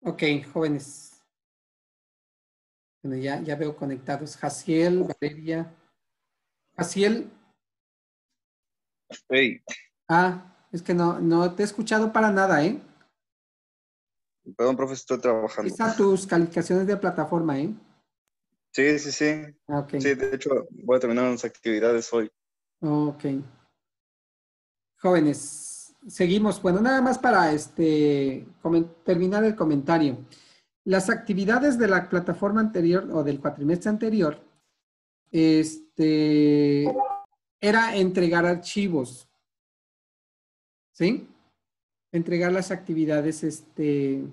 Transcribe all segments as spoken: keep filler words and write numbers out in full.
Ok, jóvenes. Bueno, ya, ya veo conectados. Jaciel, Valeria. Jaciel. Hey, Ah, es que no, no te he escuchado para nada, ¿eh? perdón, profe, estoy trabajando. Están tus calificaciones de plataforma, ¿eh? Sí, sí, sí. Ah, ok, Sí, de hecho, voy a terminar unas actividades hoy. ok. Jóvenes, seguimos. Bueno, nada más para este, comen- terminar el comentario. Las actividades de la plataforma anterior o del cuatrimestre anterior, este, era entregar archivos, ¿sí? Entregar las actividades, este,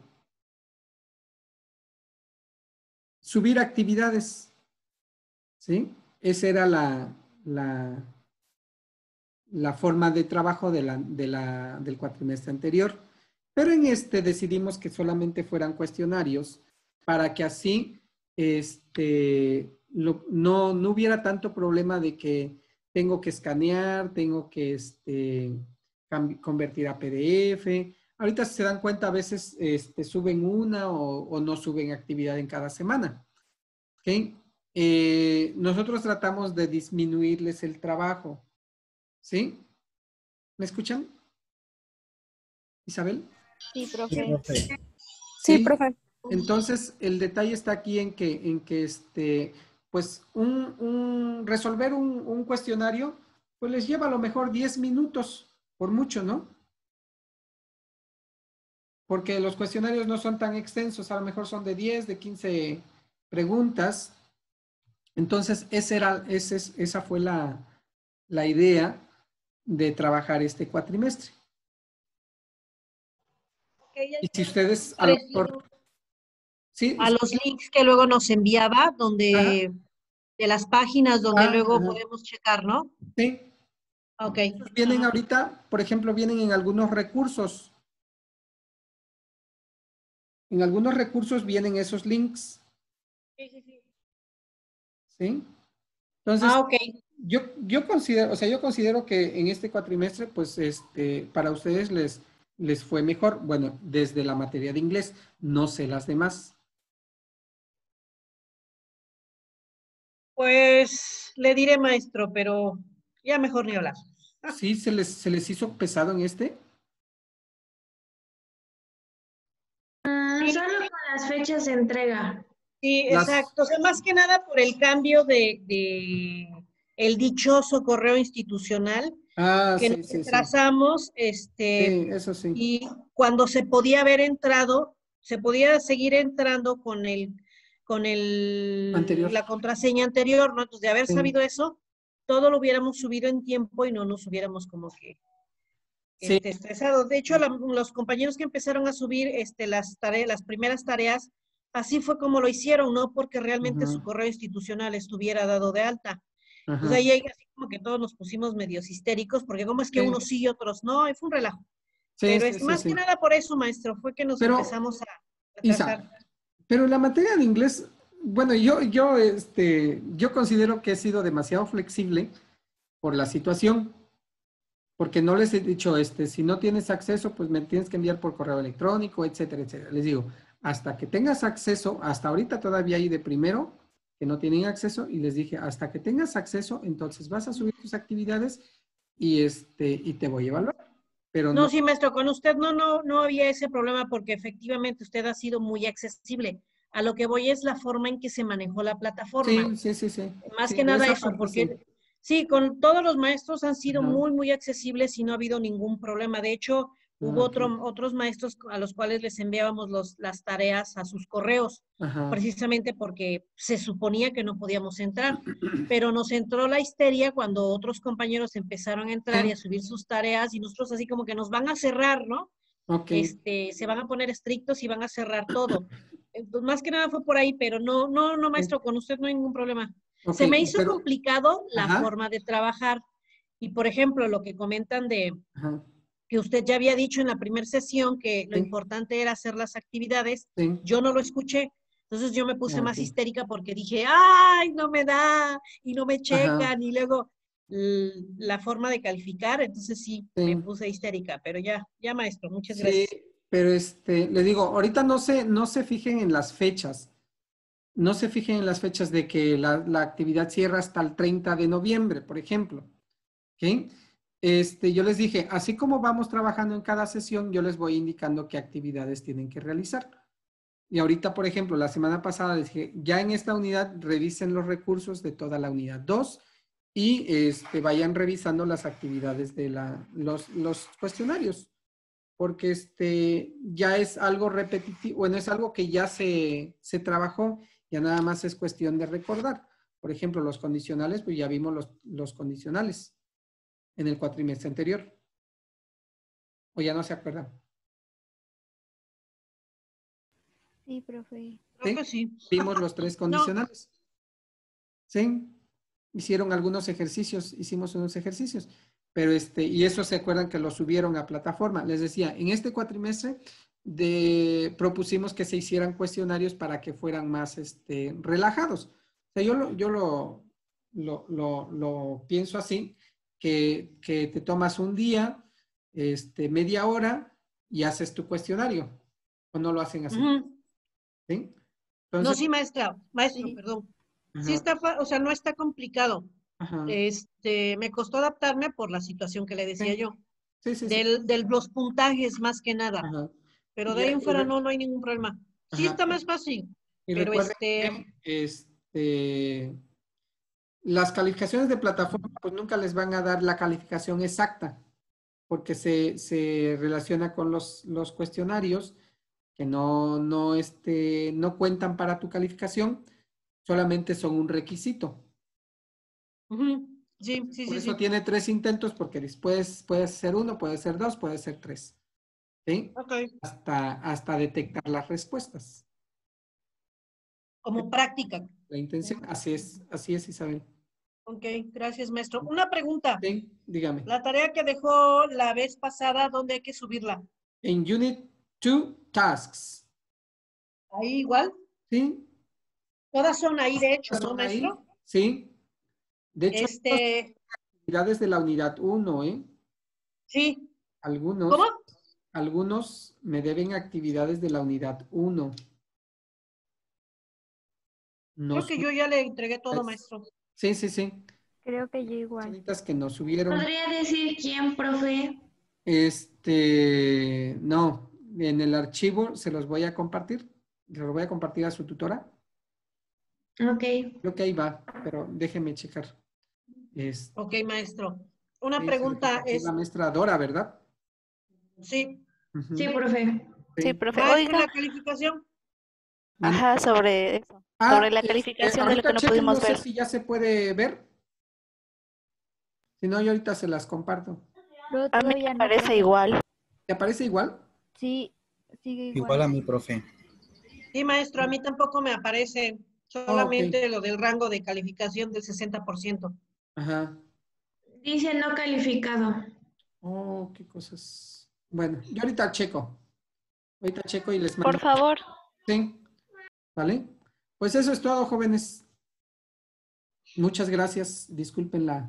subir actividades, ¿sí? Esa era la, la, la forma de trabajo de la, de la, del cuatrimestre anterior. Pero en este decidimos que solamente fueran cuestionarios para que así este, lo, no, no hubiera tanto problema de que tengo que escanear, tengo que este, convertir a P D F. Ahorita si se dan cuenta, a veces este, suben una o, o, no suben actividad en cada semana. ¿Okay? Eh, nosotros tratamos de disminuirles el trabajo. ¿Sí? ¿Me escuchan? Isabel. Sí, Sí, profe. profe. Sí, Sí. profe. Entonces, el detalle está aquí en que, en que este, pues, un, un resolver un, un cuestionario, pues les lleva a lo mejor diez minutos, por mucho, ¿no? Porque los cuestionarios no son tan extensos, a lo mejor son de diez, de quince preguntas. Entonces, ese era, ese es, esa fue la, la idea de trabajar este cuatrimestre. Y si ustedes a lo mejor... Sí, a los links que luego nos enviaba, ajá, donde de las páginas donde ah, luego ajá, podemos checar, ¿no? sí. Ok. Vienen Ajá. ahorita, por ejemplo, vienen en algunos recursos. En algunos recursos vienen esos links. Sí, sí, sí. ¿Sí? Entonces, Ah, ok. yo, yo considero, o sea, yo considero que en este cuatrimestre, pues, este, para ustedes les, les fue mejor. Bueno, desde la materia de inglés, no sé las demás. Pues le diré maestro, pero ya mejor ni hablar. ¿Sí se les, se les hizo pesado en este? Ah, Sí, solo con las fechas de entrega. sí, Las, exacto. O sea, más que nada por el cambio de, de el dichoso correo institucional ah, que sí, nos sí, sí. retrasamos, este, Sí, eso sí. y cuando se podía haber entrado, se podía seguir entrando con el, con el, Anterior. la contraseña anterior, ¿no? Entonces, de haber Sí. sabido eso, todo lo hubiéramos subido en tiempo y no nos hubiéramos como que Sí. este, estresados. De hecho, la, los compañeros que empezaron a subir este, las tareas, las primeras tareas, así fue como lo hicieron, no porque realmente Ajá, su correo institucional estuviera dado de alta. Entonces ajá. ahí así como que todos nos pusimos medios histéricos, porque como es que Sí, unos sí y otros no, y fue un relajo. sí, Pero sí, es sí, más que sí. nada por eso, maestro, fue que nos Pero, empezamos a Isa, retrasar. pero la materia de inglés, bueno, yo, yo, este, yo considero que he sido demasiado flexible por la situación, porque no les he dicho, este, si no tienes acceso, pues me tienes que enviar por correo electrónico, etcétera, etcétera. Les digo, hasta que tengas acceso, hasta ahorita todavía hay de primero que no tienen acceso, y les dije, hasta que tengas acceso, entonces vas a subir tus actividades y, este, y te voy a evaluar. Pero No, no, sí, maestro, con usted no, no, no había ese problema porque efectivamente usted ha sido muy accesible. A lo que voy es la forma en que se manejó la plataforma. sí, sí, sí, sí, Más sí, que de nada esa eso, parte sí. porque sí, con todos los maestros han sido Ajá. muy, muy accesibles y no ha habido ningún problema. De hecho, Ah, hubo ok. otro, otros maestros a los cuales les enviábamos los, las tareas a sus correos, Ajá. precisamente porque se suponía que no podíamos entrar. Pero nos entró la histeria cuando otros compañeros empezaron a entrar y a Sí, subir sus tareas y nosotros así como que nos van a cerrar, ¿no? ok. Este, se van a poner estrictos y van a cerrar todo. Entonces, más que nada fue por ahí, pero no, no, no, Sí, maestro, con usted no hay ningún problema. ok, Se me hizo pero, complicado la ajá, forma de trabajar. Y, por ejemplo, lo que comentan de ajá, que usted ya había dicho en la primera sesión que lo sí, importante era hacer las actividades, sí, yo no lo escuché. Entonces yo me puse ok, más histérica porque dije, ay, no me da, y no me ajá, checan, y luego la forma de calificar, entonces sí, me sí, puse histérica, pero ya, ya maestro, muchas sí, gracias. pero este, les digo, ahorita no se, no se fijen en las fechas. No se fijen en las fechas de que la, la actividad cierra hasta el treinta de noviembre, por ejemplo. ¿Ok? Este, yo les dije, así como vamos trabajando en cada sesión, yo les voy indicando qué actividades tienen que realizar. Y ahorita, por ejemplo, la semana pasada les dije, ya en esta unidad revisen los recursos de toda la unidad dos y este, vayan revisando las actividades de la, los, los cuestionarios. Porque este, ya es algo repetitivo, bueno, es algo que ya se, se trabajó, ya nada más es cuestión de recordar. Por ejemplo, los condicionales, pues ya vimos los, los condicionales en el cuatrimestre anterior. ¿O ya no se acuerdan? Sí, profe. Creo que sí. Vimos los tres condicionales. ¿Sí? Hicieron algunos ejercicios, hicimos unos ejercicios. Pero este, y eso se acuerdan que lo subieron a plataforma. Les decía, en este cuatrimestre de, propusimos que se hicieran cuestionarios para que fueran más este, relajados. O sea, yo lo, yo lo, lo, lo, lo pienso así, que, que te tomas un día, este, media hora y haces tu cuestionario. ¿O no lo hacen así? Ujú. ¿Sí? No, Entonces, sí, maestra, maestro, Sí. perdón. ajá, Sí está, fa- o sea, no está complicado. ajá. Este, me costó adaptarme por la situación que le decía Sí. yo. Sí, sí, sí. Del, de los puntajes más que nada. Ajá. Pero Y- de ahí en y fuera re- no, no hay ningún problema. Sí Ajá. está más fácil. Y Pero recuerden este, que este, las calificaciones de plataforma pues nunca les van a dar la calificación exacta porque se, se relaciona con los, los cuestionarios que no, no, este, no cuentan para tu calificación, solamente son un requisito. ujú, sí, sí, Por sí, eso sí. tiene tres intentos porque después puede ser uno, puede ser dos, puede ser tres. ¿Sí? Ok. Hasta, hasta detectar las respuestas. Como práctica. La intención, así es, así es, Isabel. Ok, gracias, maestro. Una pregunta. Sí, dígame. La tarea que dejó la vez pasada, ¿dónde hay que subirla? En Unit two, Tasks. Ahí igual. ¿Sí? Todas son ahí, de hecho, ¿no, ¿Son ahí? maestro? Sí. De hecho, Este, actividades de la unidad uno, ¿eh? sí. Algunos, ¿Cómo? algunos me deben actividades de la unidad uno. No Creo que son- yo ya le entregué todo, maestro. Sí, sí, sí. Creo que yo igual. Personitas que nos subieron. ¿Podría decir quién, profe? Este, no, en el archivo se los voy a compartir. Se los voy a compartir a su tutora. Ok. Creo que ahí va, pero déjeme checar. Es, Ok, maestro. Una sí, se le pregunta compartió es, la maestra Dora, ¿verdad? sí, Ujú. Sí, profe. Sí, profe. maestro, Oiga, la calificación. Man- ajá, sobre eso. Ah, Sobre la este, calificación de lo que ahorita no chequen, pudimos no sé ver. si ya se puede ver. Si no, yo ahorita se las comparto. Pero A mí todavía me no, parece profe. igual. ¿Te aparece igual? Sí, sigue igual. Igual a mi profe. Sí, maestro, a mí tampoco me aparece solamente lo del rango de calificación del sesenta por ciento. Ajá. Dice no calificado. Oh, qué cosas. Bueno, yo ahorita checo. Ahorita checo y les mando. Por favor. Sí. ¿Vale? Pues eso es todo, jóvenes. Muchas gracias. Disculpen la,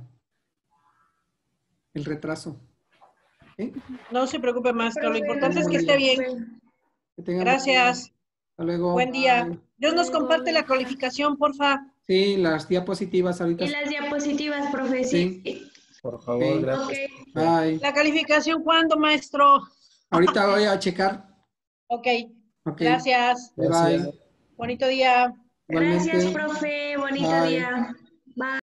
el retraso. ¿Sí? No se preocupe, maestro, lo Profe, importante es no que se esté bien. preocupe. Que tengan buen día. Gracias. Hasta luego. Buen día. Bye. Dios nos Luego. comparte la calificación, porfa. Sí, las diapositivas ahorita. Y las diapositivas, profe, sí. Por favor, Sí. gracias. Ok. Bye. ¿La calificación cuándo, maestro? Ahorita voy a checar. Ok, Ok. gracias. Bye, Gracias. bye. Bonito día. Igualmente. Gracias, profe. Bonito Bye. día.